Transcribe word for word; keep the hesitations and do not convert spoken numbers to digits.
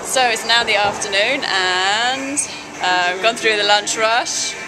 So it's now the afternoon and uh, we've gone through the lunch rush.